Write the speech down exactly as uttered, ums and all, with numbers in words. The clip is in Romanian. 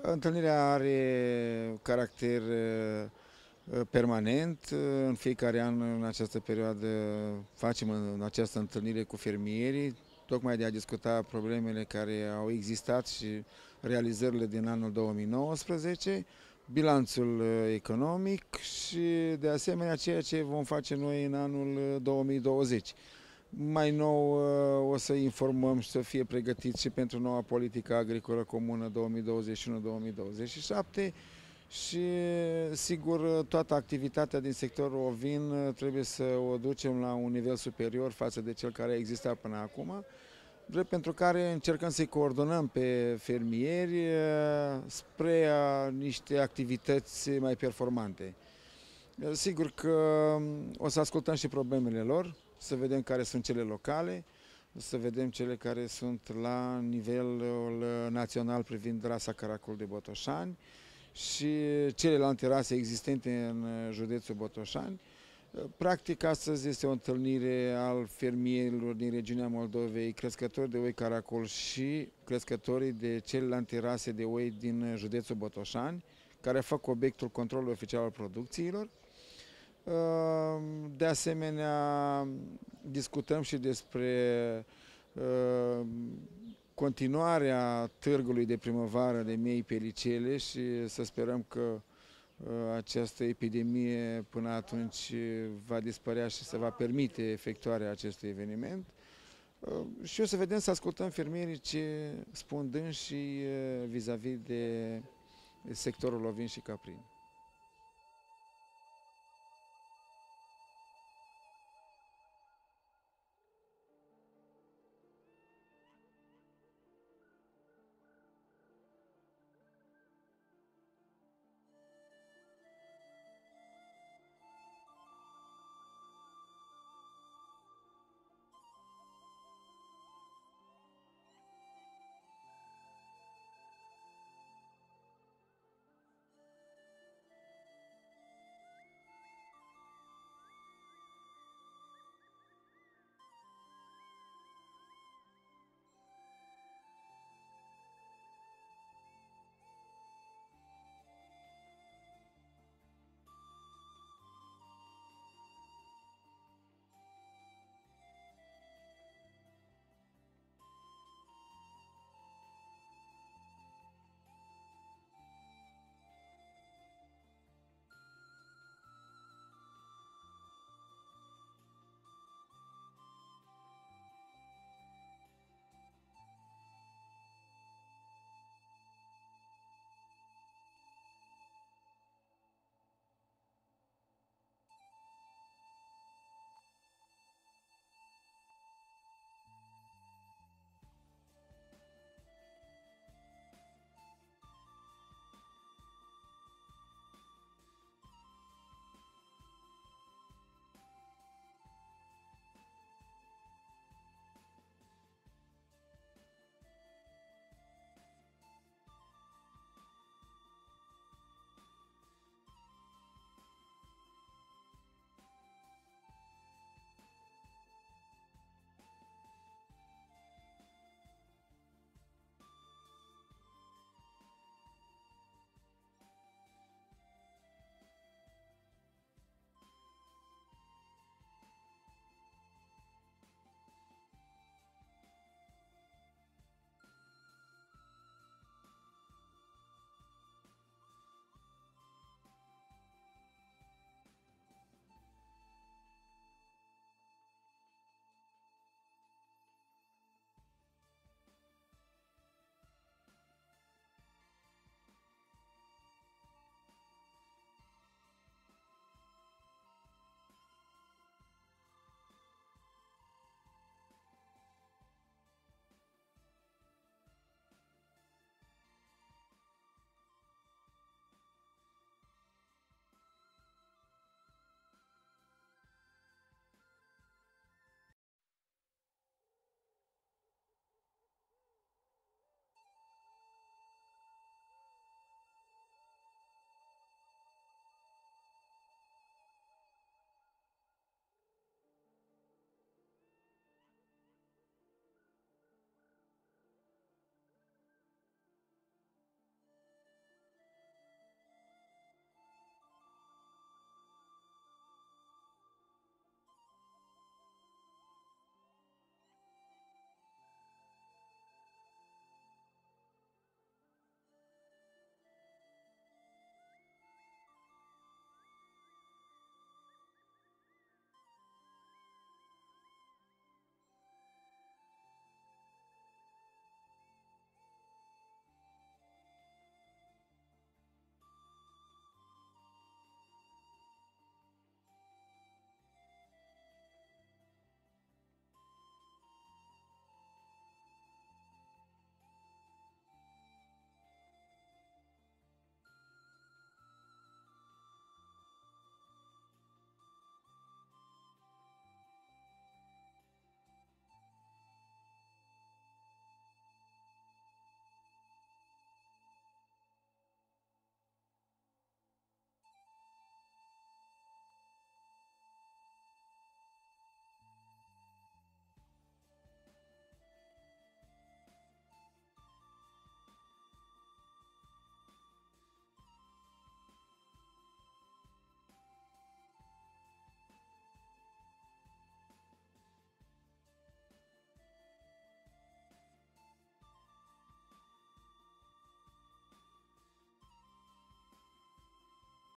Întâlnirea are caracter uh, permanent. În fiecare an, în această perioadă, facem în această întâlnire cu fermierii, tocmai de a discuta problemele care au existat și realizările din anul două mii nouăsprezece, bilanțul uh, economic și, de asemenea, ceea ce vom face noi în anul uh, două mii douăzeci. Mai nou o să informăm și să fie pregătiți și pentru noua politică agricolă comună două mii douăzeci și unu două mii douăzeci și șapte și, sigur, toată activitatea din sectorul ovin trebuie să o ducem la un nivel superior față de cel care a existat până acum, drept pentru care încercăm să-i coordonăm pe fermieri spre niște activități mai performante. Sigur că o să ascultăm și problemele lor, să vedem care sunt cele locale, să vedem cele care sunt la nivelul național privind rasa caracol de Botoșani și celelalte rase existente în județul Botoșani. Practic, astăzi este o întâlnire al fermierilor din regiunea Moldovei, crescători de oi caracol și crescătorii de celelalte rase de oi din județul Botoșani, care fac obiectul controlului oficial al producțiilor. De asemenea, discutăm și despre continuarea târgului de primăvară de miei pelicele și să sperăm că această epidemie până atunci va dispărea și se va permite efectuarea acestui eveniment. Și o să vedem, să ascultăm fermierii ce spun dânsii vis-a-vis de sectorul ovin și caprin.